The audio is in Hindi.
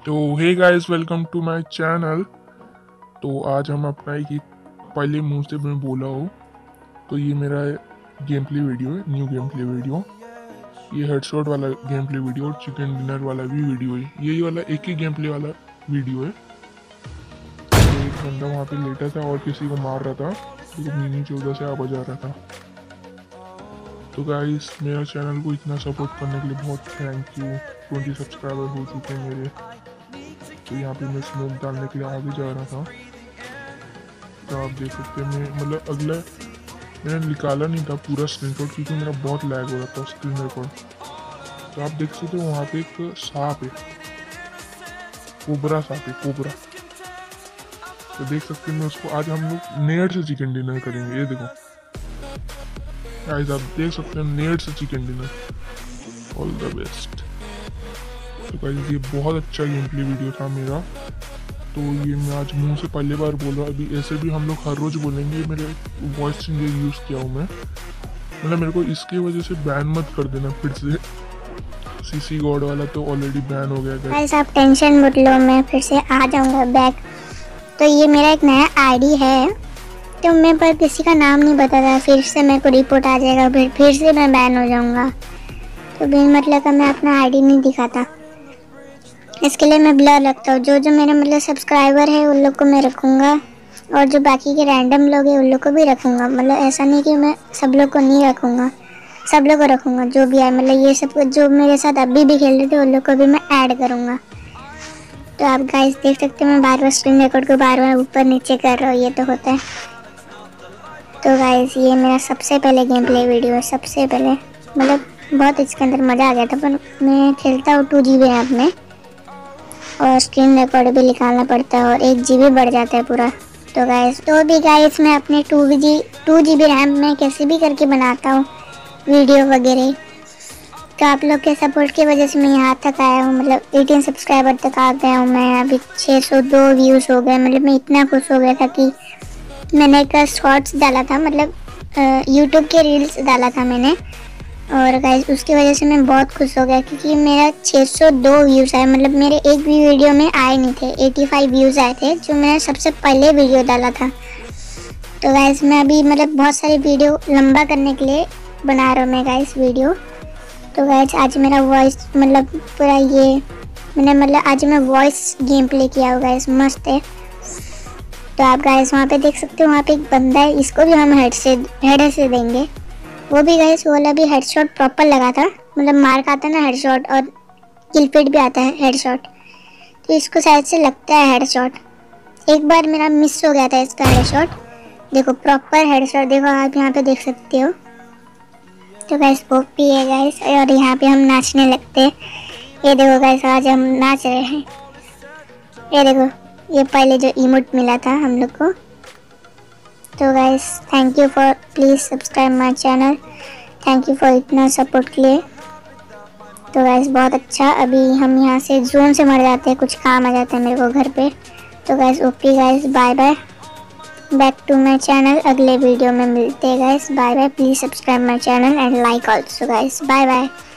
तो hey guys, welcome to my channel. तो आज हम अपना एक पहले मुंह से मैं बोला हो तो ये मेरा गेम प्ले वीडियो है, न्यू गेम प्ले वीडियो। ये हेडशॉट वाला गेम प्ले वीडियो और चिकन डिनर वाला भी वीडियो है। यही वाला एक ही गेम प्ले वाला वीडियो है। तो एक बंदा वहाँ पे लेटा था और किसी को मार रहा था, तो मिनी 14 से आ बजा रहा था। तो गाइस, मेरा चैनल को इतना सपोर्ट करने के लिए बहुत थैंक यू। 20 सब्सक्राइबर हो चुके हैं मेरे। तो यहाँ पे मैं स्मोक डालने के लिए आगे जा रहा था। तो आप देख सकते हैं मैं मतलब अगला मैंने निकाला नहीं था पूरा स्क्रीनशॉट, क्योंकि मेरा बहुत लैग हो रहा था स्क्रीन रिकॉर्ड। तो आप देख सकते हो वहाँ पे एक सांप है, कोबरा सांप है, कोबरा। तो देख सकते हैं मैं उसको आज हम लोग नेट से चिकन डिनर करेंगे। ये देखो गाइस, आप देख सकते हैं नेट से chicken dinner. All the best. तो गाइस, ये बहुत अच्छा गेम प्ले वीडियो था मेरा। तो ये मैं आज मुंह से पहली बार बोल रहा हूँ। अभी ऐसे भी हम लोग हर रोज बोलेंगे। मेरे वॉइस चेंजर यूज़ किया हूँ मैं, मतलब मेरे को इसकी वजह से बैन मत कर देना फिर से। सीसी गॉड वाला तो ऑलरेडी बैन हो गया गाइस, आप टेंशन मत लो, मैं फिर से आ जाऊंगा बैक। तो ये मेरा एक नया आईडी है, तो मैं पर किसी का नाम नहीं बता रहा, फिर से मेरे को रिपोर्ट आ जाएगा, फिर से मैं बैन हो जाऊंगा। तो बिन मतलब का मैं अपना आईडी नहीं दिखाता, इसके लिए मैं ब्लर रखता हूँ। जो जो मेरे मतलब सब्सक्राइबर है उन लोग को मैं रखूँगा, और जो बाकी के रैंडम लोग हैं उन लोग को भी रखूँगा। मतलब ऐसा नहीं कि मैं सब लोग को नहीं रखूँगा, सब लोग को रखूँगा जो भी है। मतलब ये सब जो मेरे साथ अभी भी खेल रहे थे उन लोग को भी मैं ऐड करूँगा। तो आप गाइस देख सकते हैं मैं बार बार स्क्रीन रिकॉर्ड को बार बार ऊपर नीचे कर रहा हूँ, ये तो होता है। तो गाइस, ये मेरा सबसे पहले गेम प्ले वीडियो है, सबसे पहले। मतलब बहुत इसके अंदर मज़ा आ गया था, पर मैं खेलता हूँ 2 GB रैम में, और स्क्रीन रिकॉर्ड भी निकालना पड़ता है, और 1 GB बढ़ जाता है पूरा। तो गाइस मैं अपने 2 GB रैम में कैसे भी करके बनाता हूँ वीडियो वगैरह। तो आप लोग के सपोर्ट की वजह से मैं यहाँ तक आया हूँ, मतलब 18 सब्सक्राइबर तक आ गया हूँ मैं। अभी 602 व्यूज़ हो गए। मतलब मैं इतना खुश हो गया था कि मैंने एक शॉर्ट्स डाला था, मतलब यूट्यूब के रील्स डाला था मैंने, और गाइस उसकी वजह से मैं बहुत खुश हो गया, क्योंकि मेरा 602 व्यूज़ आए। मतलब मेरे एक भी वीडियो में आए नहीं थे, 85 व्यूज़ आए थे जो मैंने सबसे पहले वीडियो डाला था। तो गाइस मैं अभी मतलब बहुत सारी वीडियो लंबा करने के लिए बना रहा हूँ मैं गाइस वीडियो। तो गाइस आज मेरा वॉइस मतलब पूरा ये मैंने मतलब आज मैं वॉइस गेम प्ले किया हुआ गाइस, मस्त है। तो आप गाइस वहाँ पे देख सकते हो, वहाँ पे एक बंदा है, इसको भी हम हेड से देंगे। वो भी गाइस वो वाला भी हेडशॉट प्रॉपर लगा था, मतलब मार्क आता है ना हेडशॉट, और किलफिट भी आता है हेडशॉट। तो इसको शायद से लगता है हेडशॉट। एक बार मेरा मिस हो गया था इसका हेडशॉट। देखो प्रॉपर हेडशॉट, देखो आप यहाँ पे देख सकते हो। तो गाइस वो भी है गाइस, और यहाँ पे हम नाचने लगते हैं। ये देखो गाइस, आज हम नाच रहे हैं। ये देखो, ये पहले जो इमोट मिला था हम लोग को। तो guys thank you for please subscribe my channel, thank you for इतना सपोर्ट के लिए। तो गाइस बहुत अच्छा। अभी हम यहाँ से जोन से मर जाते हैं, कुछ काम आ जाता है मेरे को घर पे। तो guys okay guys, bye bye, back to my channel. अगले वीडियो में मिलते हैं guys, bye bye. Please subscribe my channel and like also guys, bye bye.